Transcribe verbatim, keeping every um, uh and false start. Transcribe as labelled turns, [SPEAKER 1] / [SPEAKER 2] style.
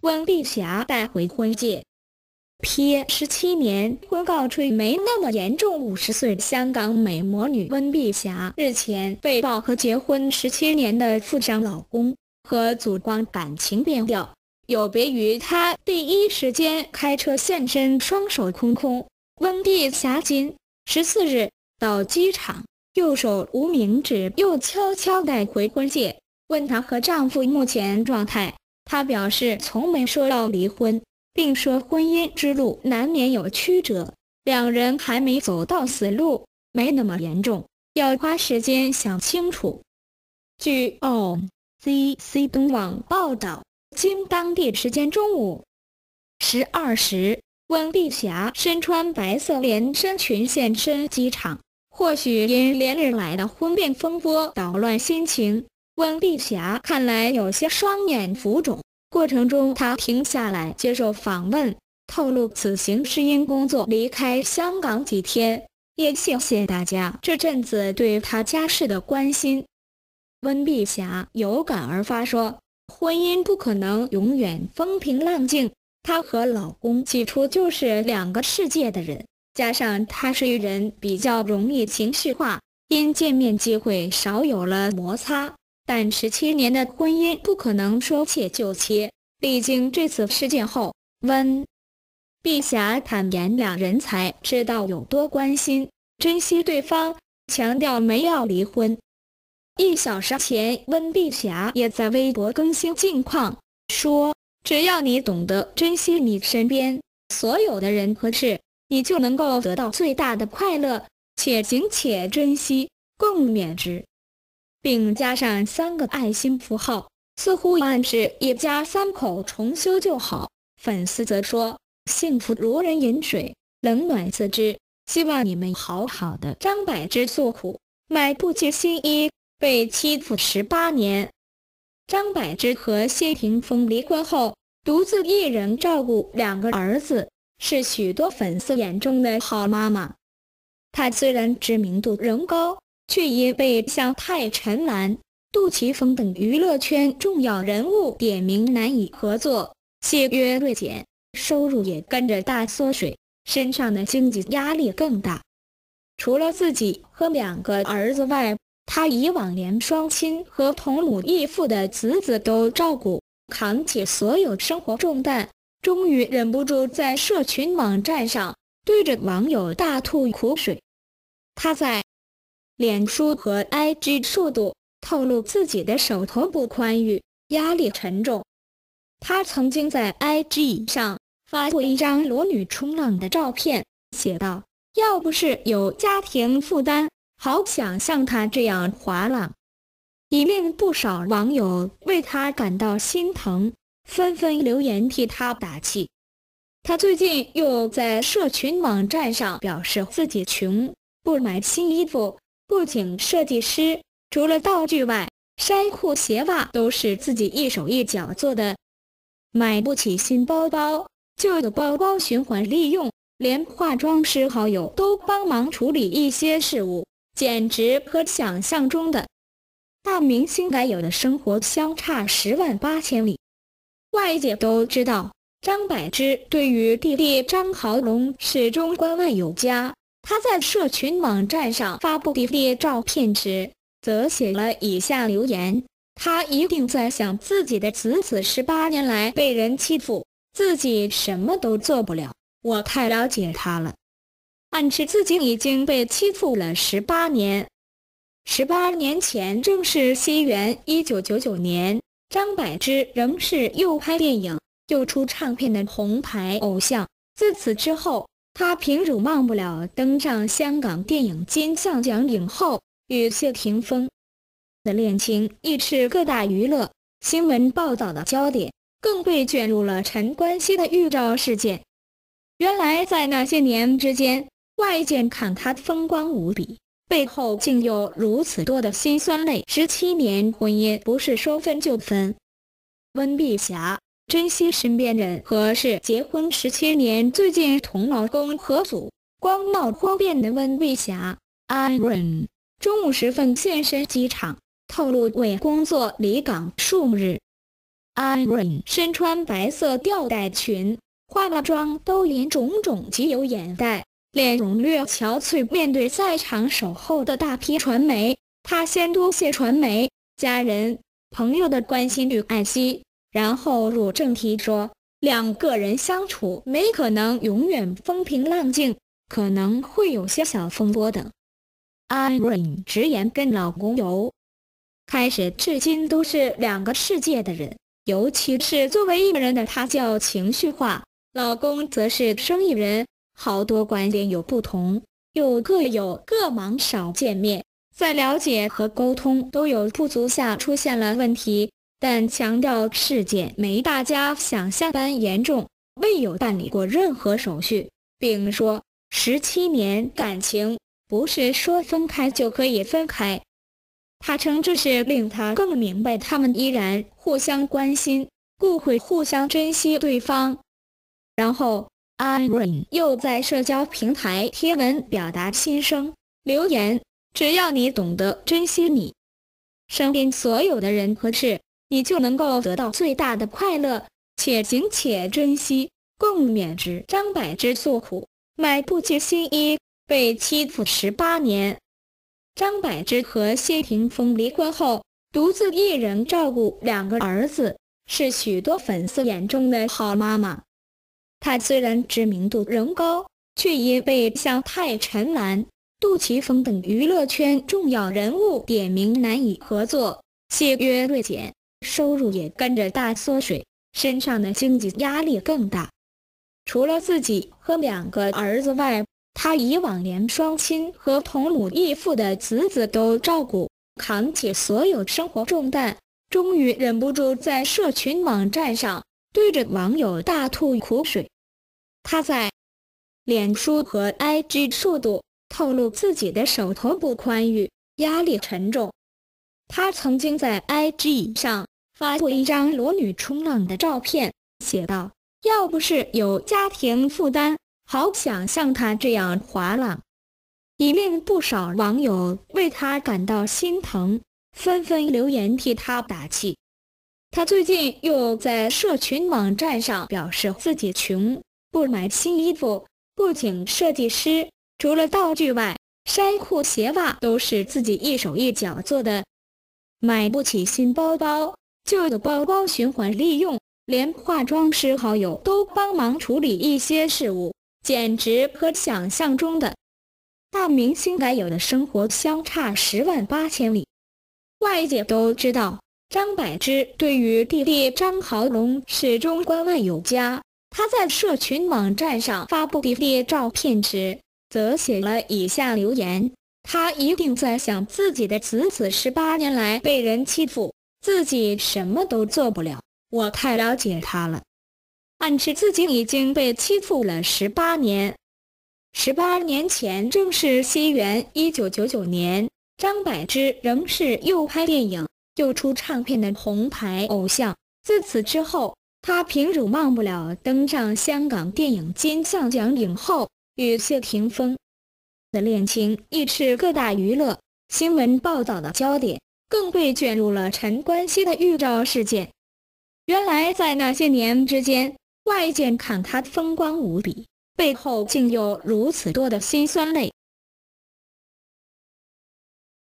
[SPEAKER 1] 温碧霞带回婚戒。P 十七年婚告吹没那么严重。五十岁香港美魔女温碧霞日前被曝和结婚十七年的富商老公何祖光感情变调，有别于她第一时间开车现身，双手空空。温碧霞今十四日到机场，右手无名指又悄悄带回婚戒。问她和丈夫目前状态，她表示从没说要离婚，并说婚姻之路难免有曲折，两人还没走到死路，没那么严重，要花时间想清楚。据 O C C 东网报道，今当地时间中午十二时，温碧霞身穿白色连身裙现身机场。或许因连日来的婚变风波捣乱心情，温碧霞看来有些双眼浮肿。过程中她停下来接受访问，透露此行是因工作离开香港几天，也谢谢大家这阵子对她家事的关心。温碧霞有感而发说，婚姻不可能永远风平浪静，她和老公起初就是两个世界的人，加上她是人比较容易情绪化，因见面机会少有了摩擦，但十七年的婚姻不可能说切就切。历经这次事件后，温碧霞坦言两人才知道有多关心珍惜对方，强调没要离婚。一小时前，温碧霞也在微博更新近况，说只要你懂得珍惜你身边所有的人和事，你就能够得到最大的快乐，且行且珍惜，共勉之，并加上三个爱心符号，似乎暗示一家三口重修旧好。粉丝则说，幸福如人饮水，冷暖自知，希望你们好好的。张柏芝诉苦，买不起新衣，被欺负十八年。张柏芝和谢霆锋离婚后，独自一人照顾两个儿子，是许多粉丝眼中的好妈妈。她虽然知名度仍高，却因被像泰陈岚、杜琪峰等娱乐圈重要人物点名难以合作，契约锐减，收入也跟着大缩水，身上的经济压力更大。除了自己和两个儿子外，他以往连双亲和同母异父的子子都照顾，扛起所有生活重担，终于忍不住在社群网站上对着网友大吐苦水。他在脸书和 I G 数度透露自己的手头不宽裕，压力沉重。他曾经在 I G 上发布一张裸女冲浪的照片，写道：要不是有家庭负担，好想像他这样滑浪，已令不少网友为他感到心疼，纷纷留言替他打气。他最近又在社群网站上表示自己穷，不买新衣服，不请设计师，除了道具外，衫裤鞋袜都是自己一手一脚做的，买不起新包包，旧的包包循环利用，连化妆师好友都帮忙处理一些事务，简直和想象中的大明星该有的生活相差十万八千里。外界都知道，张柏芝对于弟弟张豪龙始终关爱有加。他在社群网站上发布弟弟照片时，则写了以下留言：他一定在想自己的子子十八年来被人欺负，自己什么都做不了，我太了解他了。暗示自己已经被欺负了十八年。十八年前正是西元一九九九年，张柏芝仍是又拍电影又出唱片的红牌偶像。自此之后，他凭辱忘不了登上香港电影金像奖影后，与谢霆锋的恋情亦是各大娱乐新闻报道的焦点，更被卷入了陈冠希的预兆事件。原来在那些年之间，外界看他风光无比，背后竟有如此多的辛酸泪。十七年婚姻不是说分就分。温碧霞珍惜身边人和事，结婚十七年，最近同老公何祖光闹婚变的温碧霞 Iron 中午时分现身机场，透露为工作离港数日。 Irene 身穿白色吊带裙，化了妆都连种种集有眼袋，脸容略憔悴。面对在场守候的大批传媒，她先多谢传媒、家人、朋友的关心与爱惜，然后入正题说，两个人相处没可能永远风平浪静，可能会有些小风波的。Irene 直言跟老公由开始至今都是两个世界的人，尤其是作为艺人的她较情绪化，老公则是生意人，好多观点有不同，又各有各忙少见面，在了解和沟通都有不足下出现了问题，但强调事件没大家想象般严重，未有办理过任何手续，并说十七年感情不是说分开就可以分开。他称这是令他更明白他们依然互相关心，故会互相珍惜对方。然后 Irene 又在社交平台贴文表达心声，留言，只要你懂得珍惜你身边所有的人和事，你就能够得到最大的快乐，且行且珍惜，共勉之。张柏芝诉苦，买不起新衣，被欺负十八年。张柏芝和谢霆锋离婚后，独自一人照顾两个儿子，是许多粉丝眼中的好妈妈。她虽然知名度仍高，却因被像泰陈岚、杜琪峰等娱乐圈重要人物点名难以合作，契约锐减，收入也跟着大缩水，身上的经济压力更大。除了自己和两个儿子外，他以往连双亲和同母异父的子子都照顾，扛起所有生活重担，终于忍不住在社群网站上对着网友大吐苦水。他在脸书和 I G 数度透露自己的手头不宽裕，压力沉重。他曾经在 I G 上发布一张裸女冲浪的照片，写道：要不是有家庭负担，好想像他这样滑浪，已令不少网友为他感到心疼，纷纷留言替他打气。他最近又在社群网站上表示自己穷，不买新衣服，不请设计师，除了道具外，衫裤鞋袜都是自己一手一脚做的，买不起新包包，旧的包包循环利用，连化妆师好友都帮忙处理一些事务，简直和想象中的大明星该有的生活相差十万八千里。外界都知道，张柏芝对于弟弟张豪龙始终关爱有加。他在社群网站上发布弟弟照片时，则写了以下留言：他一定在想自己的子子十八年来被人欺负，自己什么都做不了，我太了解他了。暗示自己已经被欺负了十八年。十八年前正是西元一九九九年，张柏芝仍是又拍电影又出唱片的红牌偶像。自此之后，他凭辱忘不了登上香港电影金像奖影后，与谢霆锋的恋情亦是各大娱乐新闻报道的焦点，更被卷入了陈冠希的预兆事件。原来在那些年之间，外界看他风光无比，背后竟有如此多的辛酸泪。